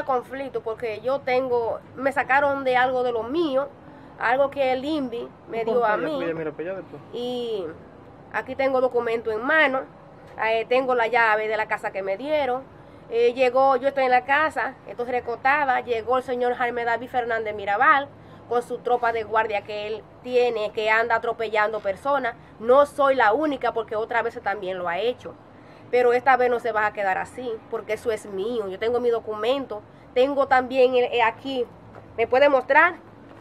conflicto porque me sacaron de algo de lo mío, algo que el INVI me dio a mí. Y aquí tengo documento en mano, tengo la llave de la casa que me dieron. Yo estoy en la casa, estoy recotada, llegó el señor Jaime David Fernández Mirabal con su tropa de guardia que él tiene, que anda atropellando personas. No soy la única porque otras veces también lo ha hecho. Pero esta vez no se va a quedar así, porque eso es mío. Yo tengo mi documento, tengo también aquí, ¿me puede mostrar?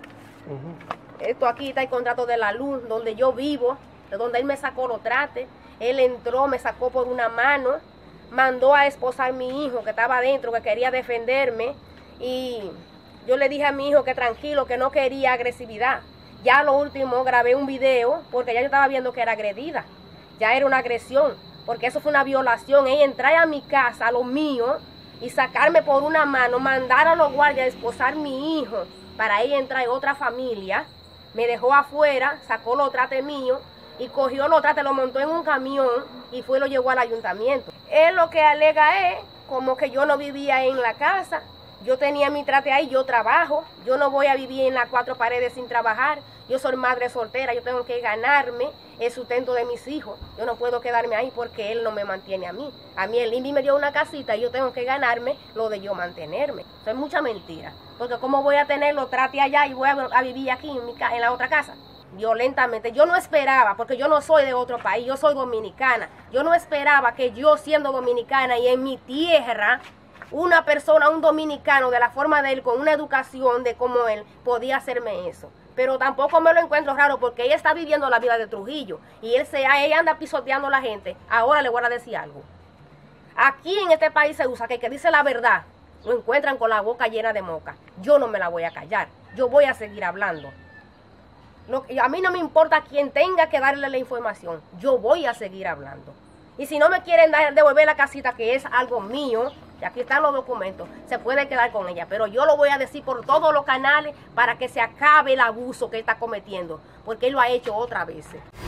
Esto aquí está el contrato de la luz, donde yo vivo, de donde él me sacó los trates. Él entró, me sacó por una mano, mandó a esposar a mi hijo que estaba adentro, que quería defenderme, y yo le dije a mi hijo que tranquilo, que no quería agresividad. Ya lo último grabé un video, porque ya yo estaba viendo que era agredida, ya era una agresión, porque eso fue una violación. Ella entrar a mi casa, a lo mío, y sacarme por una mano, mandar a los guardias a esposar a mi hijo, para ella entrar en otra familia, me dejó afuera, sacó los trates míos, y cogió los trates, lo montó en un camión, y fue y lo llevó al ayuntamiento. Él lo que alega es, como que yo no vivía en la casa, yo tenía mi trate ahí, yo trabajo, yo no voy a vivir en las cuatro paredes sin trabajar, yo soy madre soltera, yo tengo que ganarme el sustento de mis hijos, yo no puedo quedarme ahí porque él no me mantiene a mí. A mí el INVI me dio una casita y yo tengo que ganarme lo de yo mantenerme. Eso es mucha mentira, porque ¿cómo voy a tener los trates allá y voy a vivir aquí en la otra casa? Violentamente. Yo no esperaba, porque yo no soy de otro país, yo soy dominicana. Yo no esperaba que yo, siendo dominicana y en mi tierra, una persona, un dominicano, de la forma de él, con una educación de como él, podía hacerme eso. Pero tampoco me lo encuentro raro, porque ella está viviendo la vida de Trujillo y ella anda pisoteando a la gente. Ahora le voy a decir algo. Aquí en este país se usa que el que dice la verdad lo encuentran con la boca llena de moca. Yo no me la voy a callar, yo voy a seguir hablando. A mí no me importa quién tenga que darle la información, yo voy a seguir hablando. Y si no me quieren devolver la casita, que es algo mío, y aquí están los documentos, se puede quedar con ella. Pero yo lo voy a decir por todos los canales para que se acabe el abuso que está cometiendo, porque él lo ha hecho otras veces.